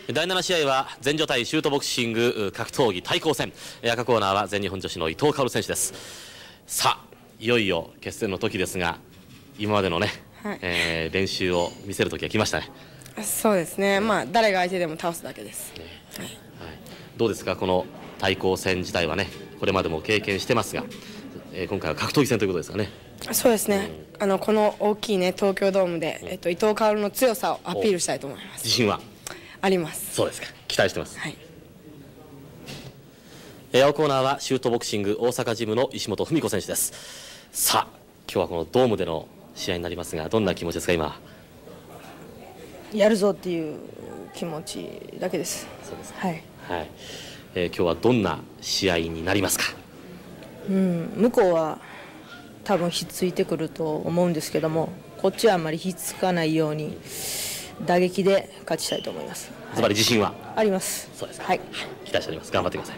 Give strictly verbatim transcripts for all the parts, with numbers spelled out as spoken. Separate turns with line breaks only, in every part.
だいなな試合は全女対シュートボクシング格闘技対抗戦。赤コーナーは全日本女子の伊藤薫選手です。さあいよいよ決戦の時ですが、今までのね、はい、えー、練習を見せる時が来ましたね。
そうですね、まあ誰が相手でも倒すだけです、ね、はいはい、
どうですか、この対抗戦自体はね、これまでも経験してますが、えー、今回は格闘技戦ということですかね。
そうですね、うん、あのこの大きい、ね、東京ドームで、えっと、伊藤薫の強さをアピールしたいと思います。
自信は
あります。
そうですか、期待してます。
はい、
えー、青コーナーはシュートボクシング大阪ジムの石本文子選手です。さあ今日はこのドームでの試合になりますが、どんな気持ちですか今。
やるぞっていう気持ちだけです。
そうです
はい、
はい、えー、今日はどんな試合になりますか。
うん、向こうは多分ひっついてくると思うんですけども、こっちはあんまりひっつかないように打撃で勝ちたいと思います。
ズバリ自信は
あります。
そうですか、
はい、
期待しております。頑張ってください。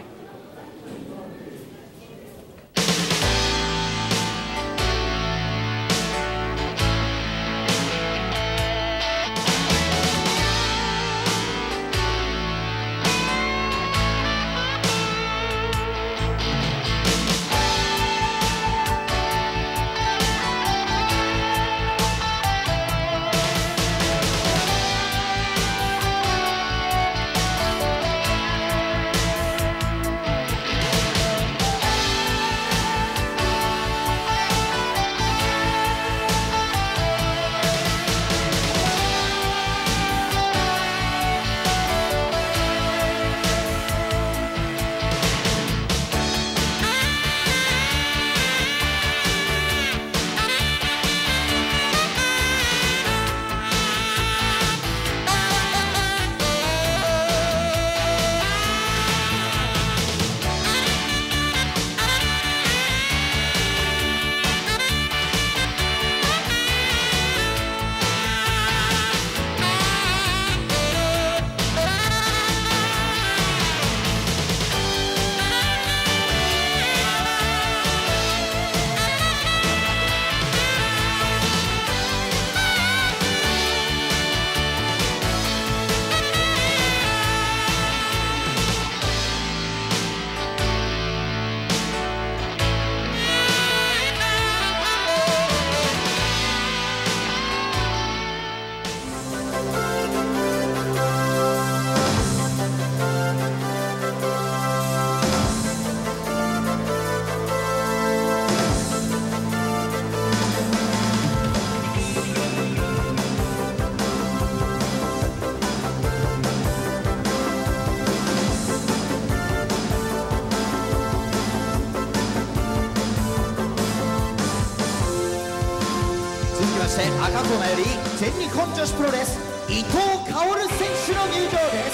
赤コーナーより全日本女子プロレス伊藤薫選手の入場です。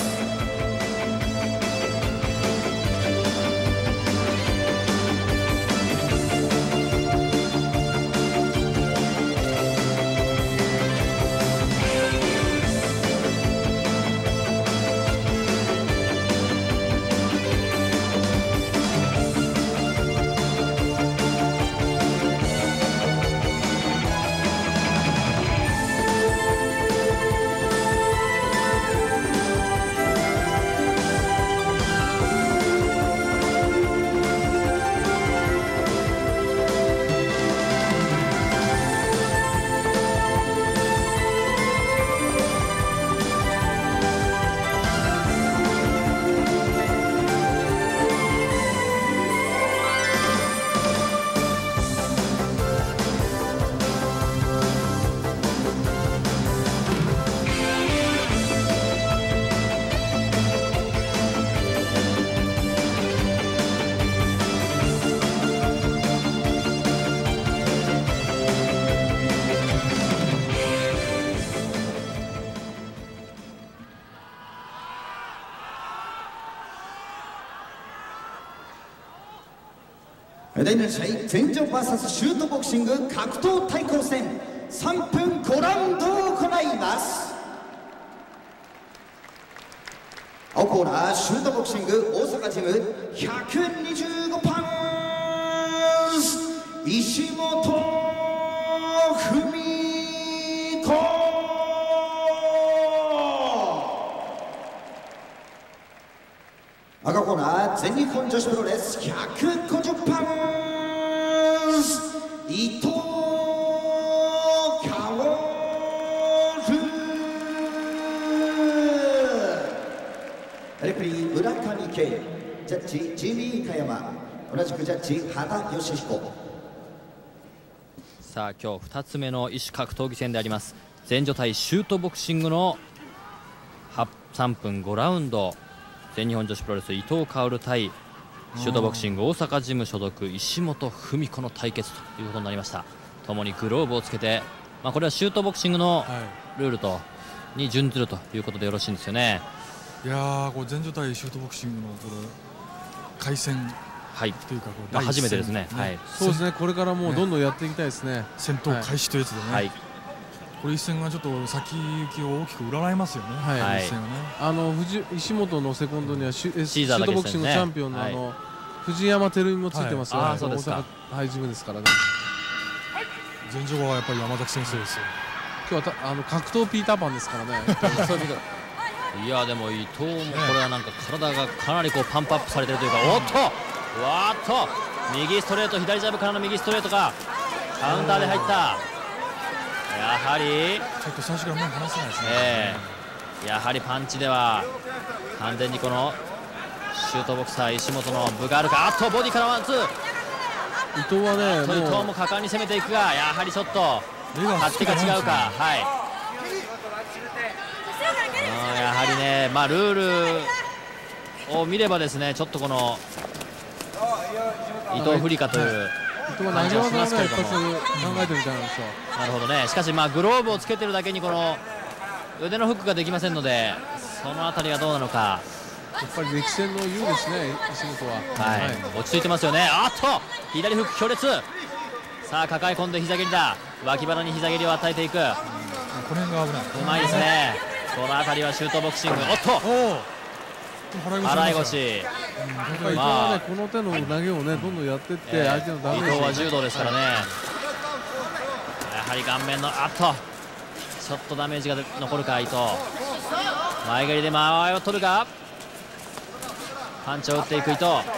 だいなな試合全女 ブイエス シュートボクシング格闘対抗戦さんぷんごラウンドを行います。青コーナーシュートボクシング大阪ジムひゃくにじゅうごパンス石本文子。 全日本女子プロレスひゃくごじゅっパウンド伊藤レフェリー村上圭、ジャッジジミー加山、同じくジャッジ畑義彦。
さあ今日ふたつめの異種格闘技戦であります。前女対シュートボクシングのさんぷんごラウンド、全日本女子プロレス伊藤薫対シュートボクシング大阪ジム所属石本文子の対決ということになりました。ともにグローブをつけて、まあ、これはシュートボクシングのルールとに準ずるということでよろしいんですよね。
いやー、これ前女対シュートボクシングのこれ回戦というか、
まあ、初めてですね。はい、
そうですね。これからもうどんどんやっていきたいですね。
戦闘開始というやつでね。はい、これ一戦がちょっと先行きを大きく占いますよね。はい。一戦はね。あの
藤石本のセコンドにはシュートボクシングチャンピオンのあの藤山照美もついてますよね。大阪ハイジムですからね。
前女はやっぱり山崎先生ですよ。
今日はあの格闘ピーターパンですからね。そういう意味では。
いやでも伊藤もこれはなんか体がかなりこうパンプアップされてるというか、おっとわーっと右ストレート、左ジャブからの右ストレートがカウンターで入った。やはり
ちょっと最初から目離せないですね、
えー、やはりパンチでは完全にこのシュートボクサー石本の分があるか。あっとボディからワンツー。
伊藤はね、
伊藤も果敢に攻めていくが、やはりちょっと勝手が違うか。はい、やはりね、まあ、ルールを見ればですね、ちょっとこの伊藤不利かという感じがしますけれども、
考えてみたいなんですよ。
なるほどね。しかしまあグローブをつけてるだけにこの腕のフックができませんので、そのあたりがどうなのか。
やっぱり歴戦の優ですね、石本は。
はい、はい、落ち着いてますよね。あっと左フック強烈。さあ抱え込んで膝蹴りだ。脇腹に膝蹴りを与えていく。
この辺が危ない。
うまいですね。この辺りはシュートボクシング。おっと払い腰。
まあこの手の投げをねどんどんやっていって相手のダメージ。
伊藤は柔道ですからね。やはり顔面のあっとちょっとダメージが残るか伊藤。前蹴りで間合いを取るか。パンチを打っていく伊藤。ま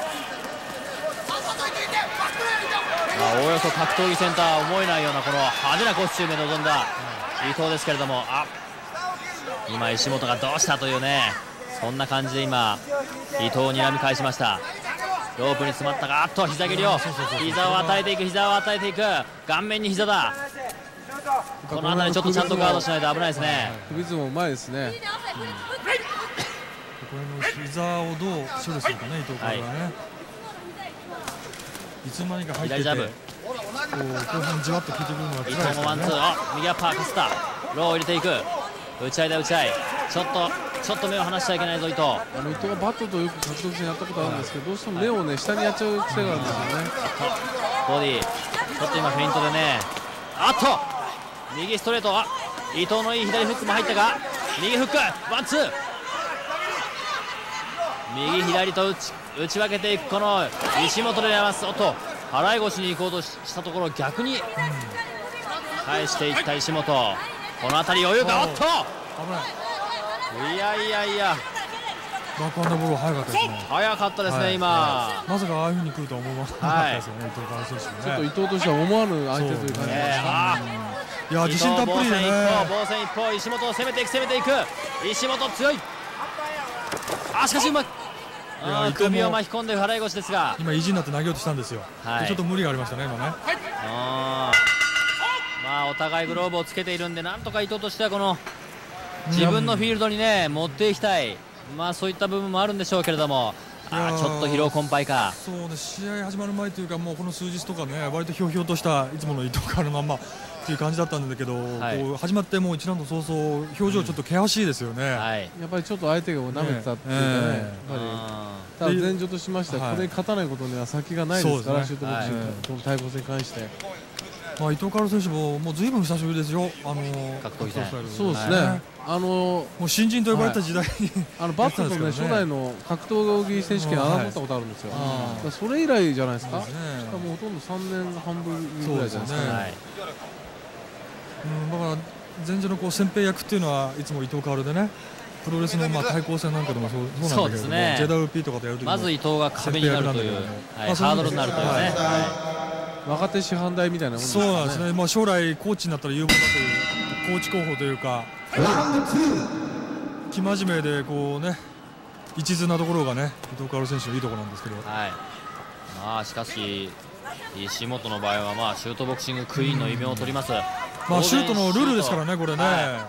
あおおよそ格闘技センター思えないようなこの派手なコスチュームで臨んだ伊藤ですけれども、あ今石本がどうしたというね、そんな感じで今伊藤を睨み返しました。ロープに詰まったが、あっと膝蹴りを膝を与えていく、膝を与えていく。顔面に膝だ。この辺りちょっとちゃんとガードしないと危ないですね。
首相撲うまいですね、うん、
これの膝をどう処理するかね、伊藤君はね、はい、いつの間にか入ってて
左ジャブ、
後半じわっと効いてくるのが辛いですね。
伊藤もワンツー、あ右アッパーかすった。ローを入れていく。打ち合いだ打ち合い。ちょっとちょっと目を離しちゃいけないぞ伊藤。
あの伊藤はバットとよく格闘技戦やったことあるんですけど、どうしても目をね下にやっちゃう癖があるんですよね。
ボディちょっと今フェイントでね、あっと右ストレート。あ伊藤のいい左フックも入ったが、右フックワンツー、右左と打ち打ち分けていくこの石本でやります。おっと払い腰に行こうとしたところ逆に返していった石本。この辺り余裕か。おっといやいやいや、
バックアンダーボール早かったですね。
早かったですね、はい、今、
はい、まさかああいうふうに来るとは思わなかったですよね、はい、伊藤川選手もね。
ちょっと伊藤としては思わぬ相手という感じですね。
いや自信たっぷりでね。
防戦一方、石本を攻めていく攻めていく。石本強い。あしかしうまい。首を巻き込んで払い腰ですが、
今意地になって投げようとしたんですよ、はい、ちょっと無理がありましたね今ね。
あまあお互いグローブをつけているんで、なんとか伊藤としてはこの自分のフィールドにね持っていきたい、まあそういった部分もあるんでしょうけれども、あちょっと疲労困憊か。
そうね、試合始まる前というか、もうこの数日とかね割とひょうひょうとしたいつもの伊藤からのまんまっていう感じだったんだけど、はい、こう始まってもう一ラウンド早々表情ちょっと険しいですよね、うんはい、
やっぱりちょっと相手が舐めてたっていうかね、ねやっぱりただ前女としましては、はい、これに勝たないことには先がないですから、ね、シュートボクシング、はい、この対抗戦に関して。
まあ伊藤薫選手ももうずいぶん久しぶりですよ、あのー、
格闘技戦。
そうですね、はい、あのー、
もう新人と呼ばれた時代に、はい、
あのバットとね初代の格闘技選手権争ったことあるんですよ、はい、それ以来じゃないですか。もうほとんどさんねんはんぶりぐらいじゃないですかね。はい、うん、だから前女のこう先兵役っていうのはいつも伊藤薫でね、
プロレスのまあ対抗戦なんかでもそうそうなんだけども、ね、ジェイダブリューピー とかでやるときも
まず伊藤が壁になるという、はい、ハードルになるというね、はい
はい、若手師範代みたいなもんですね。
そうなんですね、まあ、将来コーチになったら有望だというコーチ候補というか、生真面目でこうね一途なところがね伊藤薫選手のいいところなんですけど、はい、
まあしかし石本の場合はまあシュートボクシングクイーンの異名を取ります。
まあシュートのルールですからね、これね、はい、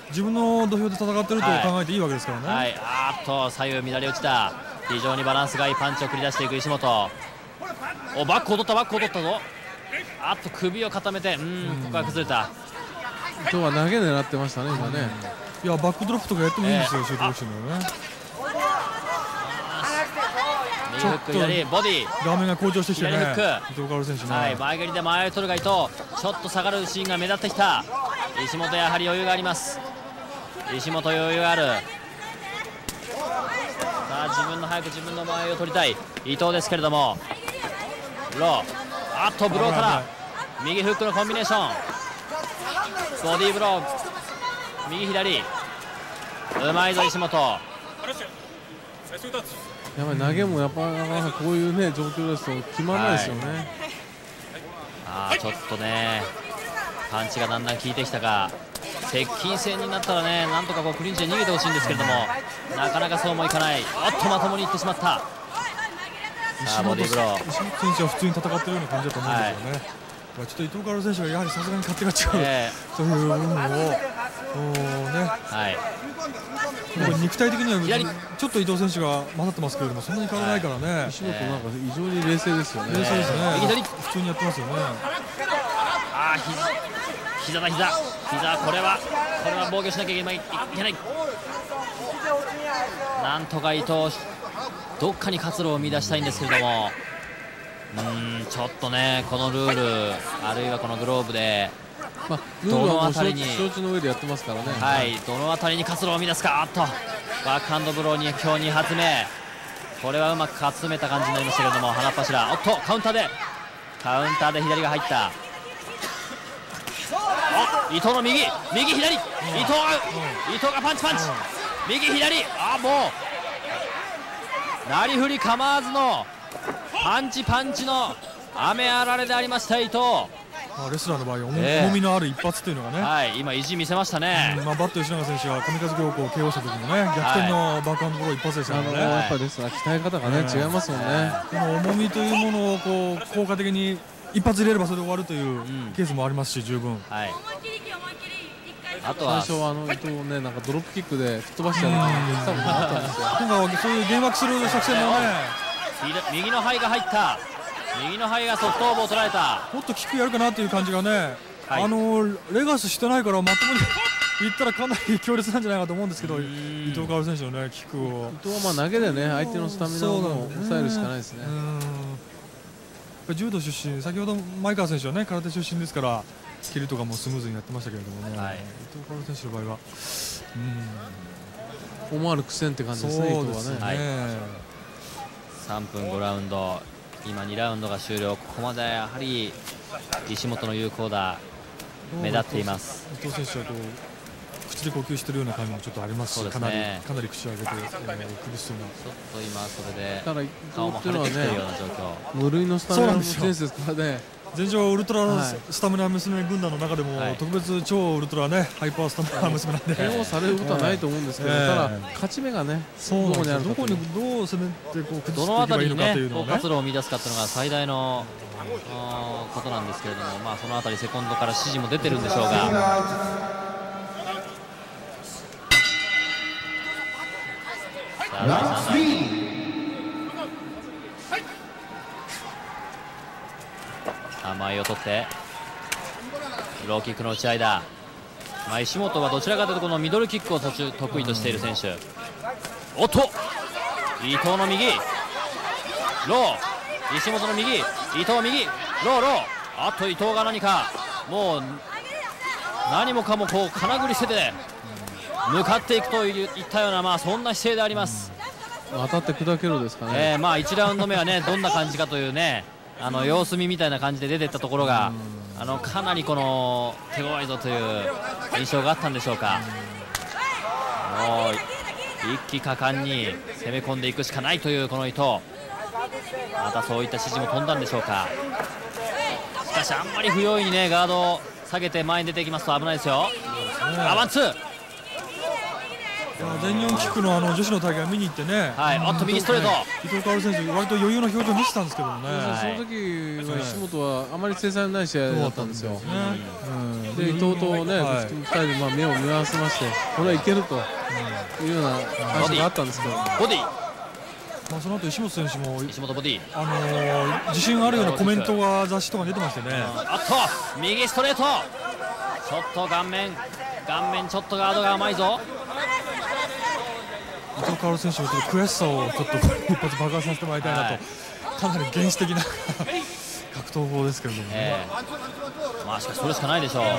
自分の土俵で戦ってると考えていいわけですからね。
はい、はい、あーっと左右乱れ落ちた、非常にバランスがいいパンチを繰り出していく石本。おバックを取ったバックを取ったぞ。あっと首を固めて、うん、ここは崩れた。
伊藤は投げ狙ってましたね今ね。
いやバックドロップとかやってもいいんですよ、シュートボクシングね。
ちょっと左ボディ
画面が向上してきてね、
左フッ
ク伊藤薫選手ね、
はい、前蹴りで前を取るが伊藤、ちょっと下がるシーンが目立ってきた。石本やはり余裕があります。石本余裕がある。さあ自分の早く自分の前を取りたい伊藤ですけれども、ローあっとブローから右フックのコンビネーション、ボディーブロー右左うまいぞ石本。
やっぱり投げもやっぱりこういうね状況ですと決まらないですよね。はい、
あーちょっとねパンチがだんだん効いてきたか、接近戦になったらねなんとかこうクリンチで逃げてほしいんですけれども、なかなかそうもいかない。おっとまともにいってしまった。さあボディーブロー、
石本選手は普通に戦ってるような感じだと思うんですよね。はい、ちょっと伊藤薫選手がやはりさすがに勝手が違う、えー、という部分をね、はい、肉体的にはちょっと伊藤選手が混ざってますけれどもそんなに変わらないからね、はい、
石本なんか非常に冷静ですよね。
冷静ですね、
右左
普通にやってますよね。
ああ膝だ膝膝、これはこれは防御しなきゃいけない、いけない。なんとか伊藤どっかに活路を見出したいんですけれども、うーんちょっとねこのルールあるいはこのグローブで、
まあ、どのあたりに承知の上でやってますからね。
はい、どのあたりに活路を見出すか。あっとバックハンドブローに今日に発目、これはうまく集めた感じになりましたけれども、鼻っ柱、おっとカウンターでカウンターで左が入った。お伊藤の右右左、伊藤が伊藤がパンチパンチ、右左、あもうなりふり構わずのパンチパンチの雨あられでありました伊藤。
レスラーの場合重、えー、重みのある一発というのがね、
はい、今意地見せましたね。
うん、まあ、バット吉永選手は神風行子を ケーオー した時もね逆転のバックハンドブロー一発でしたからね、
はい、やっぱりレスラー鍛え方がね、はい、違いますもんね。
この重みというものをこう効果的に一発入れればそれで終わるというケースもありますし、十分、はい、
あとは最初はあの伊藤をねなんかドロップキックで吹っ飛ばしちゃうのが多分あったんですよ。
今回そういう幻惑する作戦もね、
右の肺が入った、右の肺が側頭部を捉えた。
もっとキックやるかなという感じがね、はい、あのレガスしてないからまともにいったらかなり強烈なんじゃないかと思うんですけど、伊藤薫選手のねキックを
伊藤はまあ投げでね相手のスタミナを抑えるしかないですね。
柔道出身、先ほど前川選手はね空手出身ですから蹴りとかもスムーズにやってましたけれどもね、はい、伊藤薫選手の場合は
うん思わぬ苦戦って感じですね。伊藤はね、はい、
さんぷんごラウンド、今にラウンドが終了。ここまでやはり石本の有効打目立っています。
伊藤選手はこう口で呼吸しているような感じもちょっとありますし、ね、かなりかなり口を上げて、えー、苦しそうな。ちょっ
と今それで
ただ
顔も腫れてきているような状況。
無類のスタミナの選手ですからね。
全場ウルトラスタミナ娘軍団の中でも、はい、特別超ウルトラねハイパースタミナ娘なんで
ケーオー されることはないと思うんですけど、えー、ただ勝ち目がね
そうどこにあるか、どこにどう攻めてこう崩していけばいいのかというのをね、
活路を見出すかというのが最大のことなんですけれども、まあそのあたりセコンドから指示も出てるんでしょうが。さあ前を取ってローキックの打ち合いだ。まあ、石本はどちらかというとこのミドルキックを途中得意としている選手。おっと伊藤の右ロー、石本の右、伊藤右ローロー、あと伊藤が何かもう何もかもこう金繰り捨てて向かっていくといったような、まあそんな姿勢であります。
当たって砕けろですかね。
えー、まあいちラウンド目はねどんな感じかというねあの様子見みたいな感じで出ていったところが、あのかなりこの手強いぞという印象があったんでしょうか。 一気果敢に攻め込んでいくしかないというこの伊藤。またそういった指示も飛んだんでしょうか。しかしあんまり不用意にねガードを下げて前に出ていきますと危ないですよ。あ、ワンツー。
全日本キックのあの女子の大会見に行ってね、
はい、おっと右ストレート、
伊藤薫選手割と余裕の表情見せたんですけどもね、
その時の石本はあまり精細のない試合だったんですよ。で伊藤とねふたりで目を見合わせまして、これはいけるというような話があったんですけど、
ボディ、
まあその後石本選手も
石本ボディ、
あのー、自信あるようなコメントが雑誌とかに出てましてね。
あっと右ストレート、ちょっと顔面顔面ちょっとガードが甘いぞ。
伊藤薫選手のちょっと悔しさをちょっと一発爆発させてもらいたいなと、はい、かなり原始的な格闘法ですけれども、ね、え
ー、まあしかしそれしかないでしょう。うん、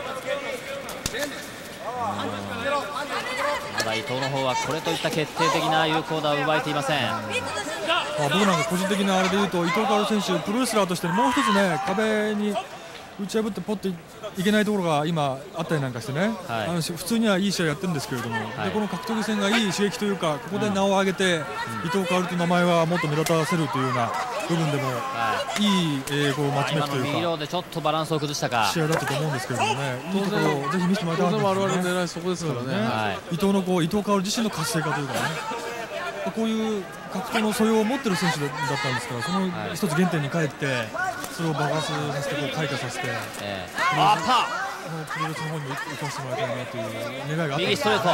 まだ伊藤の方はこれといった決定的な有効打を奪えていません。
まあ僕なんか個人的なあれでいうと伊藤薫選手プロレスラーとしてもう一つね壁に打ち破ってポッといけないところが今あったりなんかしてね、はい、あの普通にはいい試合やってるんですけれども、はい、でこの格闘技戦がいい刺激というか、ここで名を上げて、うん、伊藤薫という名前はもっと目立たせるというような部分でも、はい、いい、えー、こうマッチメイクというか、
右ローでちょっとバランスを崩したか
試合だったと思うんですけれどもね、いいところをぜひ見せてもらいたいなと思いますね。
我々の狙いそこですからね、
はい、伊藤のこう伊藤薫自身の活性化というかね、こういう格闘の素養を持っている選手だったんですから、その一つ原点に帰ってそれを爆発させてこう開花させて、えー、あーパープロレスの方に生かしてもらいたいなという願いがあったんです。
右ストレート、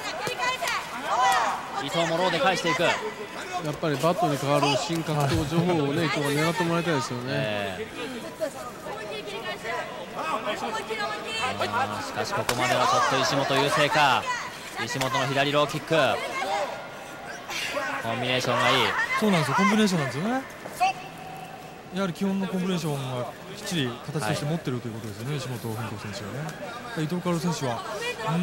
伊藤もローで返していく。
やっぱりバットに変わる新格闘情報をね伊藤が狙ってもらいたいですよね。え
ー、しかしここまではちょっと石本優勢か。石本の左ローキック、コンビネーションがいい。
そうなんですよ、コンビネーションなんですよね。やはり基本のコンビネーションがきっちり形として持っているということですよね、はい、石本文子選手はね。伊藤薫選手は、うん、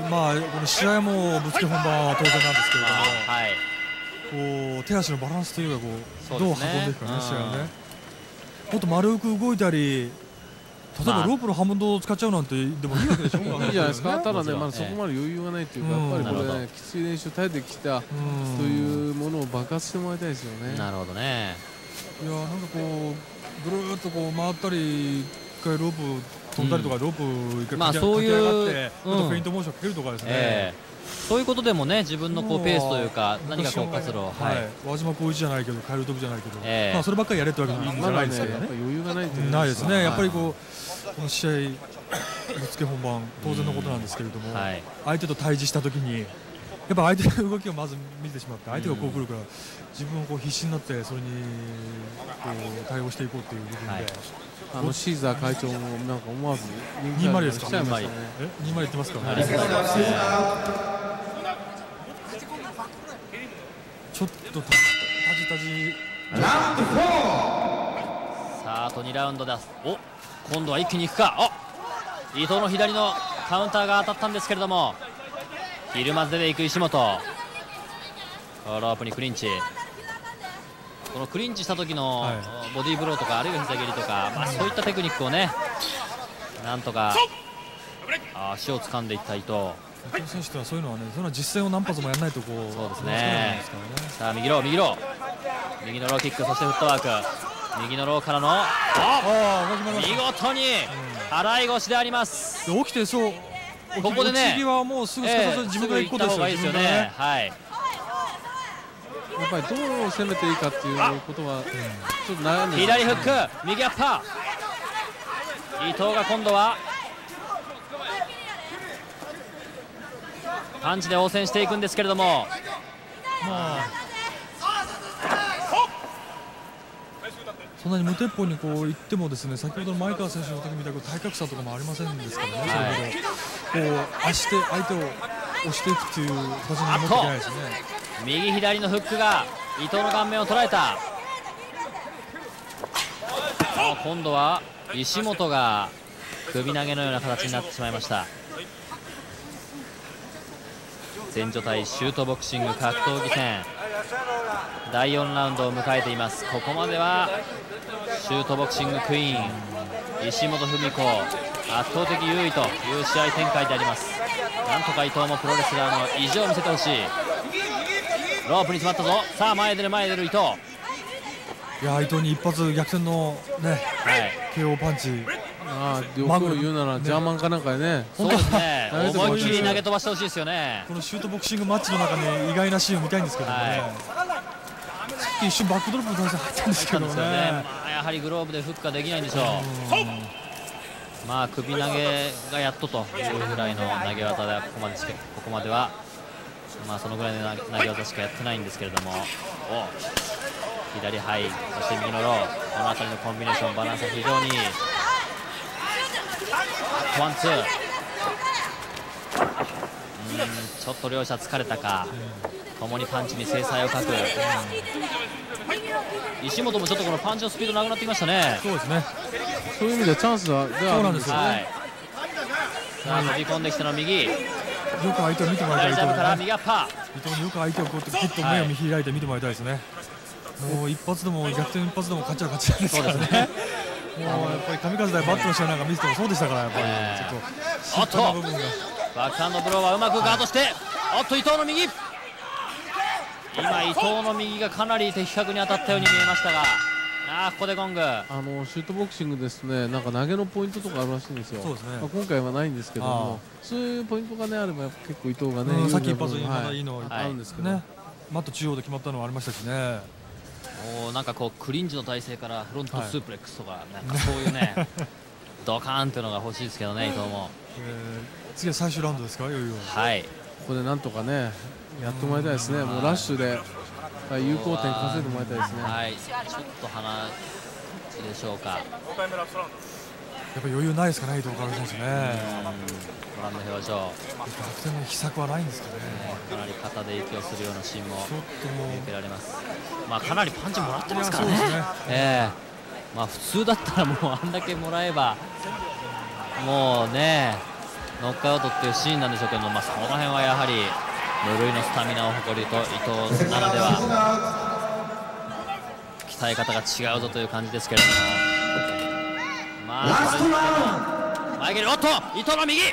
まあ、この試合もぶつけ本番は当然なんですけれども、はい、こう手足のバランスというかこう、どう運んでいくかね、試合はね。もっと丸く動いたり、例えばロープのハモンドを使っちゃうなんてでもいいわけでしょうか。
いいじゃないですか。ただね、まだそこまで余裕がないというか、やっぱりこれね、きつい練習耐えてきたというものを爆発してもらいたいですよね。
なるほどね。
いや、なんかこうぐるっとこう回ったり、一回ロープ飛んだりとか、ロープ一回
かけ上が
ってフェイントモーションかけるとかですね。
そういうことでもね、自分のこうペースというか何かこう活路を、
輪島浩一じゃないけど、カエル飛ぶじゃないけど、まあそればっかりやれってわけじゃないですけどね。
余裕がない
ないですね。やっぱりこうこの試合ぶつけ本番当然のことなんですけれども、相手と対峙したときにやっぱ相手の動きをまず見てしまって、相手がこう来るから自分はこう必死になってそれにこう対応していこうという部分で、
あのシーザー会長もなんか思わず
にじゅうですか。え、にじゅう言ってますか。ちょっとタジタジ。
ラウンドフォー。
さああとにラウンドです。お、今度は一気にいくか。あ、伊藤の左のカウンターが当たったんですけれども、ひるまず出ていく石本。ロープにクリンチ。このクリンチした時のボディーブローとか、あるいは膝蹴りとか、まあ、そういったテクニックをね、なんとか足を掴んでいった伊藤。
伊藤選手とはそういうのはね、それは実践を何発もやらないとこう。
そうですね。さあ右ロー右ロー右のローキック、そしてフットワーク、右のローからのあ見事に払い腰であります。
起きてそう。
ここでね、
次はもうすぐ自分が行くことですよね。
はい。
やっぱりどう攻めていいかっていうことはちょっと悩んで、
左フック、右アッパー。伊藤が今度はパンチで応戦していくんですけれども、まあ
そんなに無鉄砲にこう言ってもですね、先ほどの前川選手の時みたく体格差とかもありませんですからね。それほどこう足して相手を押していくという場所に持っていけないですね。
右左のフックが伊藤の顔面を捉えた。今度は石本が首投げのような形になってしまいました。前女対シュートボクシング格闘技戦だいよんラウンドを迎えています。ここまではシュートボクシングクイーン石本文子、 圧倒的優位という試合展開であります。なんとか伊藤もプロレスラーの意地を見せてほしい。ロープに詰まったぞ。さあ前へ出る前へ出る伊藤。
いや伊藤に一発逆転のね、はい、ケーオー パンチ。
ああ欲を言うならジャーマンかなんかでね。
そうですね。思いっきり投げ飛ばしてほしいですよね。
このシュートボクシングマッチの中に意外なシーンを見たいんですけどもね、はい、さっき一瞬バックドロップの体勢入ったんですけどね。ま
あ、やはりグローブでフックができないんでしょう。まあ首投げがやっとというぐらいの投げ技でここまでここまではまあそのぐらいの投げ技しかやってないんですけれども、お左ハイ、そして右のロー、この辺りのコンビネーションバランスは非常にいい。ワンツー、うん、ちょっと両者疲れたか、共にパンチに制裁をかく。石本もちょっとこのパンチのスピードなくなってきましたね。
そうですね。
そういう意味ではチャンスではあるんですよね。はい、
さあ飛び込んできたの右。
よく相手を見てもらいたい。
大丈夫から右アッパー。
伊藤によく相手をこうやってきっと目を見開いて見てもらいたいですね。もう一発でも逆転一発でも勝ちは勝ちなんですからね。もうやっぱり神風大バットの試合なんか見ててもそうでしたから、やっぱりちょっと
おっとバックハンドブローはうまくガードして、おっと伊藤の右、今伊藤の右がかなり的確に当たったように見えましたが、あーここでゴング。
あのシュートボクシングですね、なんか投げのポイントとかあるらしいんですよ。そうですね。まあ今回はないんですけども、そういうポイントがねあれば結構伊藤がね、
さっき一発にまだいいの
あるんですけどね。
マット中央で決まったのはありましたしね。
おなんかこうクリンジの体勢からフロントスープレックスとか、なんかそういうねドカーンっていうのが欲しいですけどね、伊藤も。
次は最終ラウンドですか、いよいよ。
はい、
ここでなんとかねやってもらいたいですね。もうラッシュで有効点稼いでもらいたいですね。
はい、ちょっと鼻でしょうか。やっ
ぱ余裕ないですかね、伊藤から選手ね。
ご覧の表情。
逆転の秘策はないんですかね。
かなり肩で息をするようなシーンも見受けられます。まあかなりパンチもらってますからね。ええ、まあ普通だったらもうあんだけもらえばもうねノックアウトっていうシーンなんでしょうけど、まあその辺はやはり無類のスタミナを誇ると伊藤ならでは鍛え方が違うぞという感じですけれども、まあそれにしても前蹴り、おっと伊藤の右、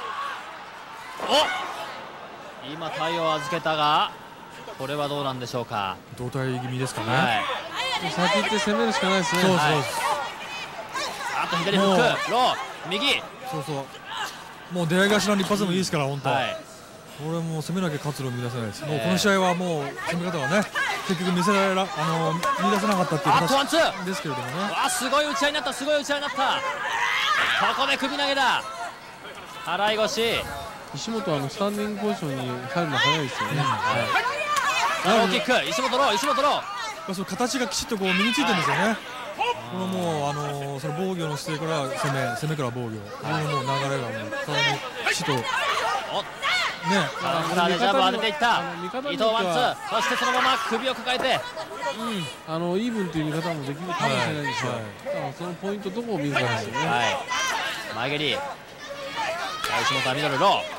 お今体を預けたがこれはどうなんでしょうか。
胴体気味ですかね。
はい、
先行って攻めるしかないですね。
そうそう、はい、
あと左フックロー右、
そうそう、もう出会い頭の一発でもいいですから本当。はい、これもう攻めなきゃ活路を見出せないです。もうこの試合はもう攻め方はね結局見せられらあの見出せなかったっていう形ですけれどもね。
あすごい打ち合いになった、すごい打ち合いになった。ここで首投げだ、払い腰。
石本はあのスタンディングポジションに入るの早いですよね。
ローキック、石本ロー、石本ロー。
その形がきちっとこう身についてるんですよね。このもうあのその防御の姿勢から攻め、攻めから防御、このもう流れがもう体にきちっと。ね、
カウンターでジャブを当てていった伊藤ワンツー、そしてそのまま首を抱えて、
うん、あのイーブンという見方もできるかもしれないんですよ。そのポイントどこを見るかですよね。はい、
前蹴り、石本はミドルロー、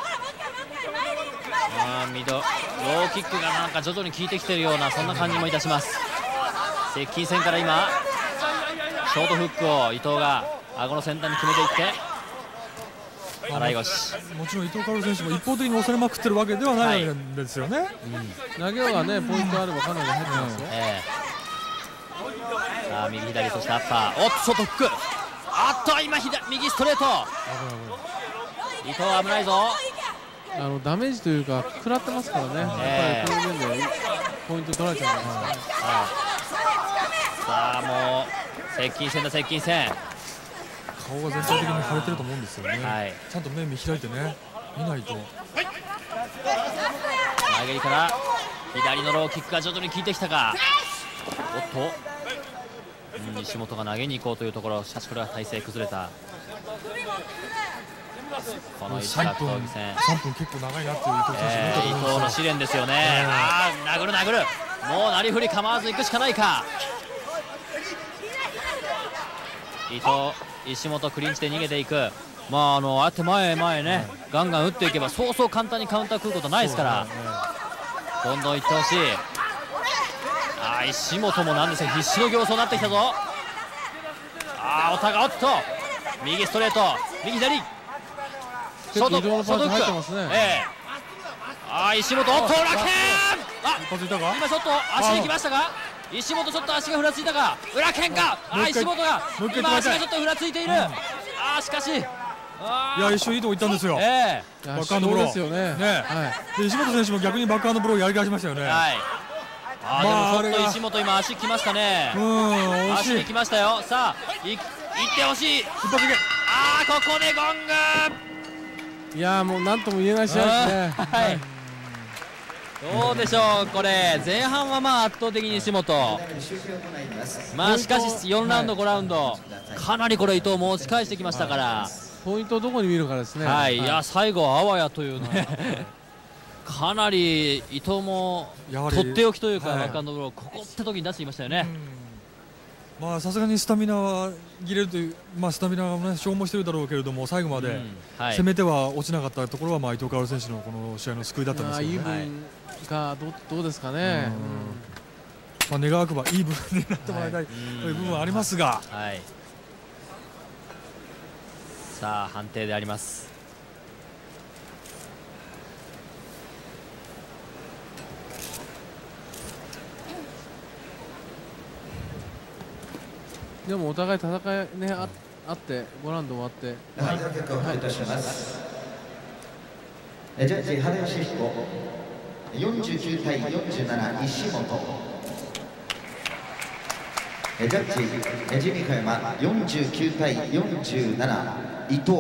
あミドローキックがなんか徐々に効いてきているようなそんな感じもいたします。接近戦から今ショートフックを伊藤が顎の先端に決めていって払い腰。
もちろん伊藤薫選手も一方的に押されまくってるわけではないんですよね。はい、
うん、投げはねポイントあればかなり入ってますよ。え
ー、さあ右左、そしてアッパー、おっとショートフック、あっと今左右ストレート、伊藤危ないぞ。
あのダメージというか食らってますからね、えー、やっぱりこの面でポイント取られちゃうんです、はい、
さあもう接近戦だ、接近戦。
顔が全体的に腫れてると思うんですよね。はい、ちゃんと目見開いてね見ないと。
投げりから左のローキックが徐々に効いてきたか。おっと、うん、西本が投げに行こうというところ、しかしこれは体勢崩れた。この一格闘技戦
さんぷん結構長いなっていう伊藤選手、えー、
伊藤の試練ですよね。えー、あー殴る殴る、もうなりふり構わず行くしかないか。伊藤、石本クリンチで逃げていく。まああのあって前へ前へね、はい、ガンガン打っていけばそうそう簡単にカウンター食うことないですから、ね、どんどんいってほしい。あー石本もなんですが必死の形相になってきたぞ。あーお互い、おっと右ストレート、右左、ショート、ショートフック、ええ、ああ石本、おっと裏剣、あ今ちょっと足にきましたが、石本ちょっと足がふらついたか、裏剣か、あ石本が今足がちょっとふらついている、ああしかし、い
や一瞬いいとこ行ったんですよ、バックハンドブローですよね。で石本選手も逆にバックハンドブローやり返しましたよね。はい、
ああでもちょっと石本今足きましたね。うん、足にきましたよ。さあいいってほしい。ああここでゴング。
いやもう何とも言えない試合ですね。はい。
どうでしょうこれ、前半はまあ圧倒的に石本、まあしかしよんラウンドごラウンドかなりこれ伊藤も押し返してきましたから、
ポイントをどこに見るかですね。
はい、いや最後あわやというね。かなり伊藤もとっておきというか、バックハンドブローここって時に出していましたよね。
まあさすがにスタミナは切れるという、まあスタミナがね消耗しているだろうけれども、最後まで攻めては落ちなかったところはまあ伊藤薫選手のこの試合の救いだったんですけどね。
イーブンがどうどうですかね。
まあ願わくばいい部分になってもらいたいという部分はありますが。
はい。さあ判定であります。
でもお互い戦いねああってごラウンド終わって、
はい、結果を発表いたします。ジャッジ羽吉彦よんじゅうきゅうたいよんじゅうなな石本。ジャッジジミカヤマよんじゅうきゅうたいよんじゅうなな伊藤。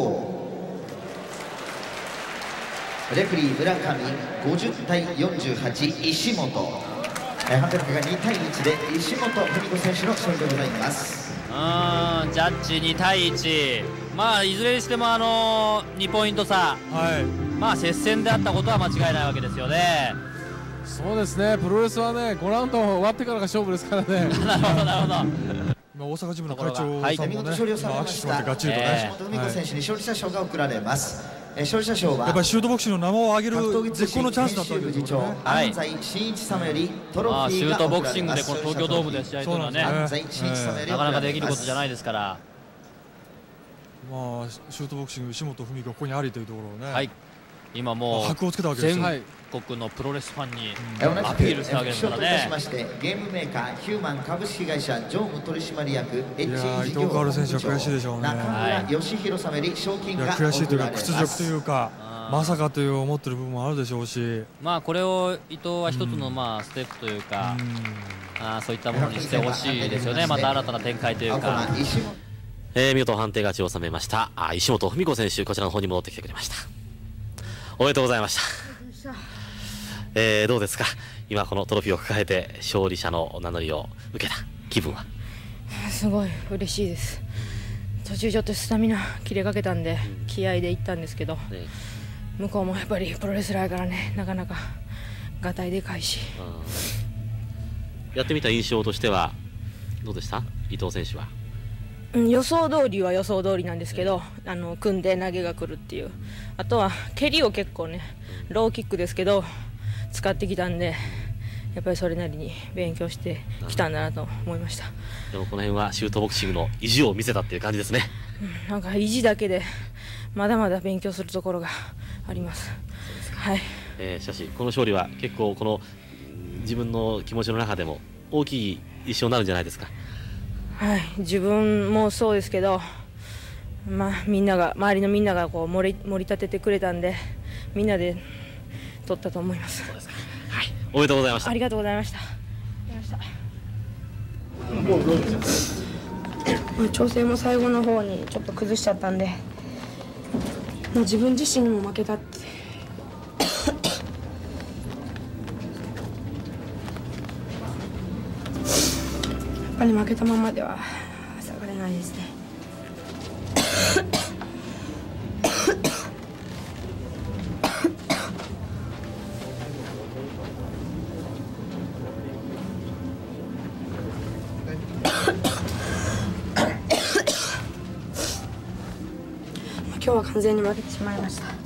レフリー村上ごじゅうたいよんじゅうはち石本。判定がにたいいちで石本文子選手の勝利でございます。
うん、ジャッジにたいいち、まあいずれにしてもあのにポイント差、はい、まあ接戦であったことは間違いないわけですよね。
そうですね、プロレスはねごラウンド終わってからが勝負ですからね。
なるほどなるほど。
今大阪ジムの会長さんもね、
見事勝利をされました。石本文子選手に勝利者賞が贈られます。勝利者賞は
やっぱりシュートボクシングの名を上げる絶好のチャンスだったんですよね。
安西真一様よりトロフィーが贈られます。
シュートボクシングでこの東京ドームで試合というのはね、なかなかできることじゃないですから。
まあシュートボクシング石本文子ここにありというところをね。
はい。今もう
箔をつけたわけですよ。
全国のプロレスファンにアピールしたわけですからね。
ゲームメーカーヒューマン株式会社常務取締役エッチ
伊藤薫選手は悔しいでしょうね。
中村義弘様より賞金が
悔しいというか屈辱というか。まさかという思ってる部分もあるでしょうし、
まあこれを伊藤は一つのまあステップというか、うん、あそういったものにしてほしいですよね。また新たな展開というか、
えー、見事判定勝ちを収めましたあ石本文子選手、こちらの方に戻ってきてくれました。おめでとうございました。えー、どうですか今このトロフィーを抱えて勝利者の名乗りを受けた気分は。
すごい嬉しいです。途中ちょっとスタミナ切れかけたんで気合でいったんですけど、ね、向こうもやっぱりプロレスラーからね、なかなかがたいでかいし、
やってみた印象としてはどうでした伊藤選手は。
うん、予想通りは予想通りなんですけど、あの組んで投げが来るっていう、あとは蹴りを結構ねローキックですけど使ってきたんで、やっぱりそれなりに勉強してきたんだなと思いました。
でもこの辺はシュートボクシングの意地を見せたっていう感じですね。
うん、なんか意地だけでまだまだ勉強するところがあります。はい。
えー、しかしこの勝利は結構この自分の気持ちの中でも大きい一勝になるんじゃないですか。
はい、自分もそうですけど、まあみんなが周りのみんながこう盛り盛り立ててくれたんで、みんなで取ったと思います。
そうですか。はい、おめでとうございました。
ありがとうございました。調整も最後の方にちょっと崩しちゃったんで、もう自分自身も負けたってやっぱり負けたままでは下がれないですね。今日は完全に負けてしまいました。